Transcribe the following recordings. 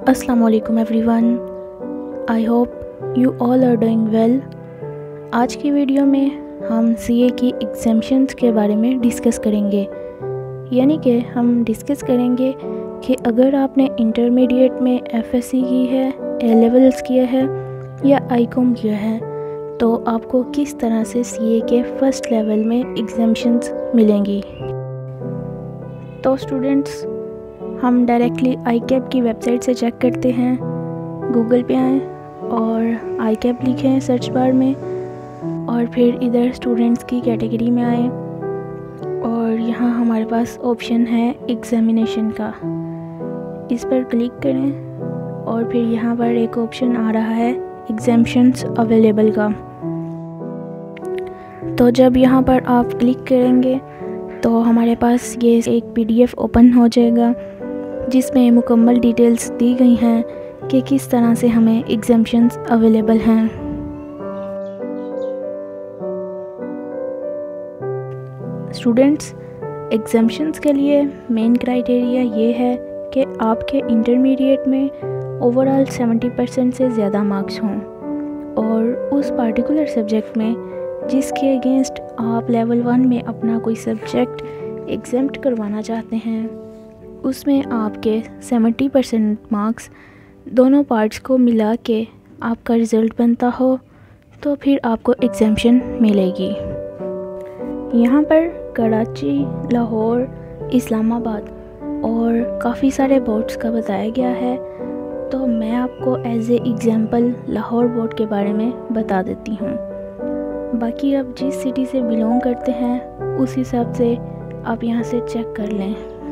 अस्सलाम वालेकुम everyone, I hope you all are doing well. आज की वीडियो में हम सीए की एग्जाम्शंस के बारे में डिस्कस करेंगे। यानी कि हम डिस्कस करेंगे कि अगर आपने इंटरमीडिएट में एफएससी की है, ए लेवल्स किया है या आईकॉम किया है, तो आपको किस तरह से सीए के फर्स्ट लेवल में एग्जाम्शंस मिलेंगी। तो स्टूडेंट्स, हम डायरेक्टली आईकैप की वेबसाइट से चेक करते हैं। गूगल पे आएँ और आईकैप लिखें सर्च बार में, और फिर इधर स्टूडेंट्स की कैटेगरी में आएँ और यहाँ हमारे पास ऑप्शन है एग्ज़ामिनेशन का। इस पर क्लिक करें और फिर यहाँ पर एक ऑप्शन आ रहा है एग्जाम्शंस अवेलेबल का। तो जब यहाँ पर आप क्लिक करेंगे तो हमारे पास ये एक पीडीएफ ओपन हो जाएगा जिसमें मुकम्मल डिटेल्स दी गई हैं कि किस तरह से हमें एग्जाम्शंस अवेलेबल हैं। स्टूडेंट्स, एग्जाम्शंस के लिए मेन क्राइटेरिया ये है कि आपके इंटरमीडिएट में ओवरऑल 70% से ज़्यादा मार्क्स हों और उस पार्टिकुलर सब्जेक्ट में जिसके अगेंस्ट आप लेवल 1 में अपना कोई सब्जेक्ट एग्जाम्प्ट करवाना चाहते हैं, उसमें आपके 70% मार्क्स दोनों पार्ट्स को मिला के आपका रिज़ल्ट बनता हो, तो फिर आपको एग्जाम्शन मिलेगी। यहाँ पर कराची, लाहौर, इस्लामाबाद और काफ़ी सारे बोर्ड्स का बताया गया है, तो मैं आपको as a example Lahore board के बारे में बता देती हूँ। बाकी आप जिस सिटी से बिलोंग करते हैं उस हिसाब से आप यहाँ से चेक कर लें।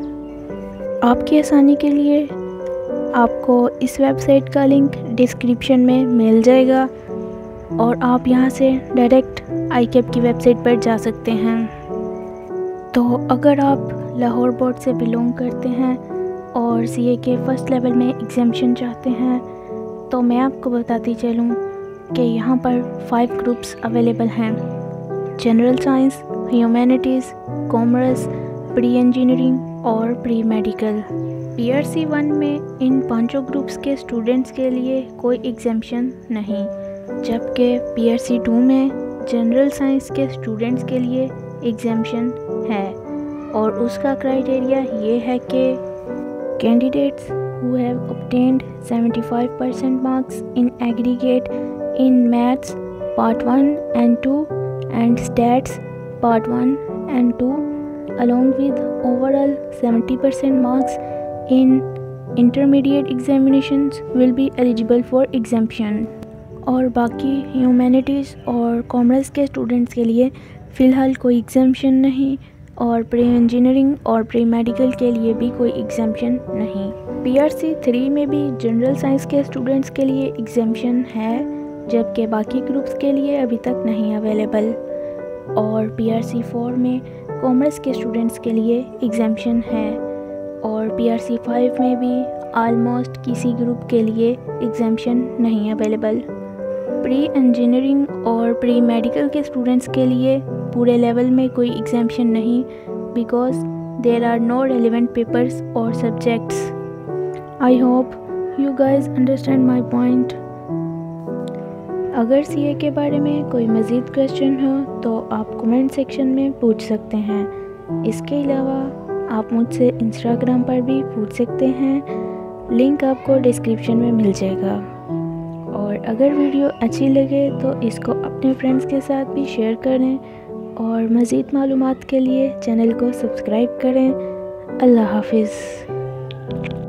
आपकी आसानी के लिए आपको इस वेबसाइट का लिंक डिस्क्रिप्शन में मिल जाएगा और आप यहाँ से डायरेक्ट आईकैप की वेबसाइट पर जा सकते हैं। तो अगर आप लाहौर बोर्ड से बिलोंग करते हैं और सीए के फर्स्ट लेवल में एग्जाम्शन चाहते हैं, तो मैं आपको बताती चलूँ कि यहाँ पर 5 ग्रुप्स अवेलेबल हैं: general science, humanities, commerce, pre engineering और प्री मेडिकल। पीआरसी 1 में इन पांचों ग्रुप्स के स्टूडेंट्स के लिए कोई एग्जाम्शन नहीं, जबकि पीआरसी 2 में जनरल साइंस के स्टूडेंट्स के लिए एग्जाम्शन है और उसका क्राइटेरिया ये है कि candidates who have obtained 75% marks in aggregate in maths part 1 and 2 and stats part 1 and 2 along with overall 70% marks in intermediate examinations will be eligible for exemption। और बाकी ह्यूमैनिटीज़ और कॉमर्स के स्टूडेंट्स के लिए फ़िलहाल कोई एग्जाम्शन नहीं और प्री इंजीनियरिंग और प्री मेडिकल के लिए भी कोई एग्जाम्शन नहीं। पीआरसी 3 में भी जनरल साइंस के स्टूडेंट्स के लिए एग्जाम्शन है, जबकि बाकी ग्रुप्स के लिए अभी तक नहीं अवेलेबल। और पीआरसी 4 में कॉमर्स के स्टूडेंट्स के लिए एग्जाम्शन है और पीआरसी 5 में भी आलमोस्ट किसी ग्रुप के लिए एग्जाम्शन नहीं अवेलेबल। प्री इंजीनियरिंग और प्री मेडिकल के स्टूडेंट्स के लिए पूरे लेवल में कोई एग्जाम्शन नहीं, because there are no relevant papers और subjects. I hope you guys understand my point. अगर सीए के बारे में कोई मज़ीद क्वेश्चन हो तो आप कमेंट सेक्शन में पूछ सकते हैं। इसके अलावा आप मुझसे इंस्टाग्राम पर भी पूछ सकते हैं, लिंक आपको डिस्क्रिप्शन में मिल जाएगा। और अगर वीडियो अच्छी लगे तो इसको अपने फ्रेंड्स के साथ भी शेयर करें और मज़ीद मालूमात के लिए चैनल को सब्सक्राइब करें। अल्लाह हाफिज़।